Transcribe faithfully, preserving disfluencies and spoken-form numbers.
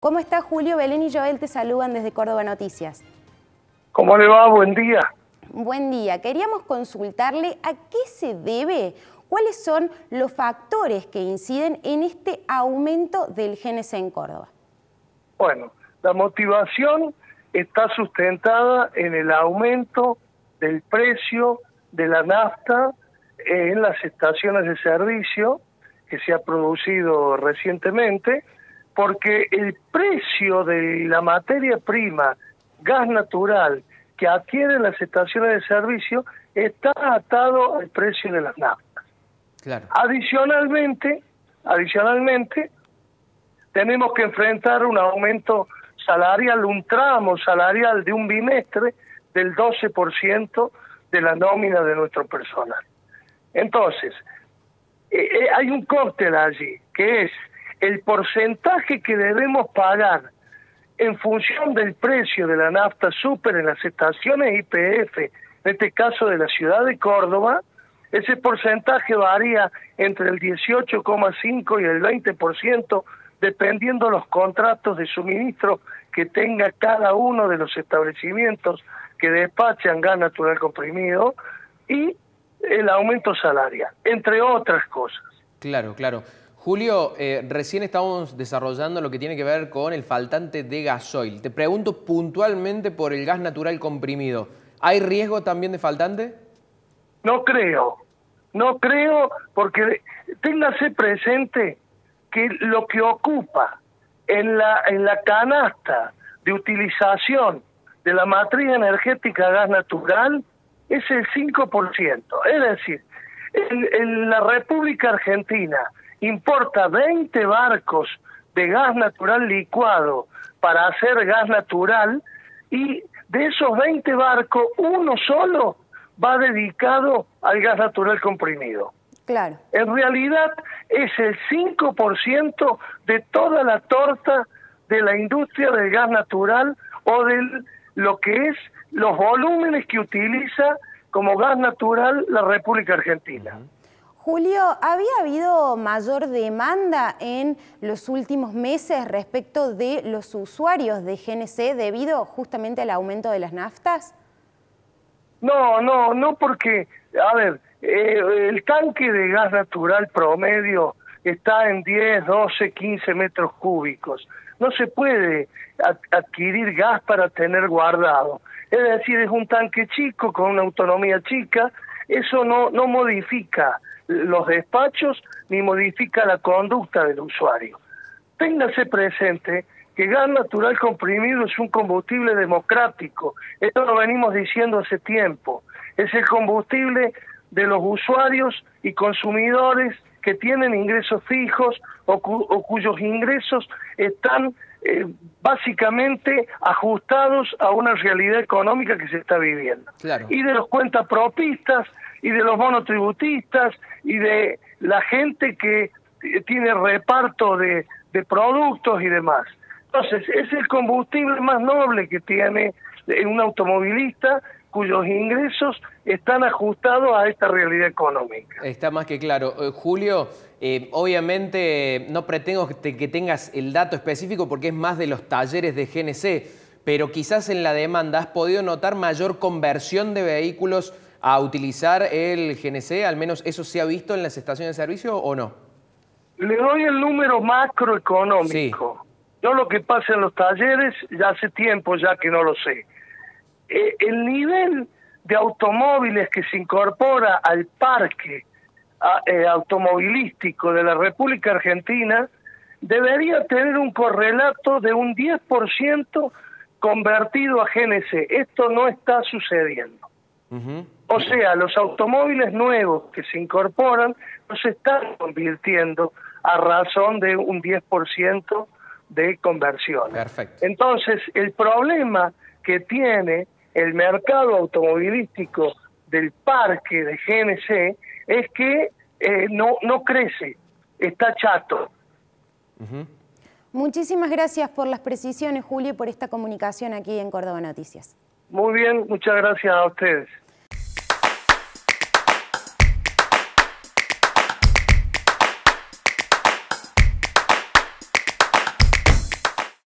¿Cómo está Julio? Belén y Joel te saludan desde Córdoba Noticias. ¿Cómo le va? Buen día. Buen día. Queríamos consultarle a qué se debe, cuáles son los factores que inciden en este aumento del G N C en Córdoba. Bueno, la motivación está sustentada en el aumento del precio de la nafta en las estaciones de servicio que se ha producido recientemente, porque el precio de la materia prima, gas natural, que adquieren las estaciones de servicio, está atado al precio de las naftas. Claro. Adicionalmente, adicionalmente, tenemos que enfrentar un aumento salarial, un tramo salarial de un bimestre del doce por ciento de la nómina de nuestro personal. Entonces, eh, hay un cóctel allí, que es el porcentaje que debemos pagar en función del precio de la nafta súper en las estaciones Y P F, en este caso de la ciudad de Córdoba. Ese porcentaje varía entre el dieciocho coma cinco y el veinte por ciento, dependiendo los contratos de suministro que tenga cada uno de los establecimientos que despachan gas natural comprimido, y el aumento salarial, entre otras cosas. Claro, claro. Julio, eh, recién estamos desarrollando lo que tiene que ver con el faltante de gasoil. Te pregunto puntualmente por el gas natural comprimido. ¿Hay riesgo también de faltante? No creo, no creo, porque téngase presente que lo que ocupa en la, en la canasta de utilización de la matriz energética gas natural es el cinco por ciento. Es decir, en, en la República Argentina importa veinte barcos de gas natural licuado para hacer gas natural, y de esos veinte barcos, uno solo va dedicado al gas natural comprimido. Claro. En realidad es el cinco por ciento de toda la torta de la industria del gas natural, o de lo que es los volúmenes que utiliza como gas natural la República Argentina. Uh-huh. Julio, ¿había habido mayor demanda en los últimos meses respecto de los usuarios de G N C debido justamente al aumento de las naftas? No, no, no, porque, a ver, eh, el tanque de gas natural promedio está en diez, doce, quince metros cúbicos. No se puede adquirir gas para tener guardado. Es decir, es un tanque chico con una autonomía chica. Eso no, no modifica los despachos ni modifica la conducta del usuario. Téngase presente que gas natural comprimido es un combustible democrático. Esto lo venimos diciendo hace tiempo. Es el combustible de los usuarios y consumidores que tienen ingresos fijos o, cu o cuyos ingresos están eh, básicamente ajustados a una realidad económica que se está viviendo. Claro. Y de los cuentapropistas, y de los monotributistas, y de la gente que tiene reparto de, de productos y demás. Entonces, es el combustible más noble que tiene un automovilista cuyos ingresos están ajustados a esta realidad económica. Está más que claro. Eh, Julio, eh, obviamente no pretendo que, te, que tengas el dato específico porque es más de los talleres de G N C, pero quizás en la demanda has podido notar mayor conversión de vehículos a utilizar el G N C, al menos eso se ha visto en las estaciones de servicio, ¿o no? Le doy el número macroeconómico. Sí. Yo lo que pasa en los talleres ya hace tiempo ya que no lo sé. Eh, el nivel de automóviles que se incorpora al parque a, eh, automovilístico de la República Argentina debería tener un correlato de un diez por ciento convertido a G N C. Esto no está sucediendo. Uh-huh. O sea, los automóviles nuevos que se incorporan no se están convirtiendo a razón de un diez por ciento de conversión. Perfecto. Entonces, el problema que tiene el mercado automovilístico del parque de G N C es que eh, no, no crece, está chato. Uh-huh. Muchísimas gracias por las precisiones, Julio, y por esta comunicación aquí en Córdoba Noticias. Muy bien, muchas gracias a ustedes.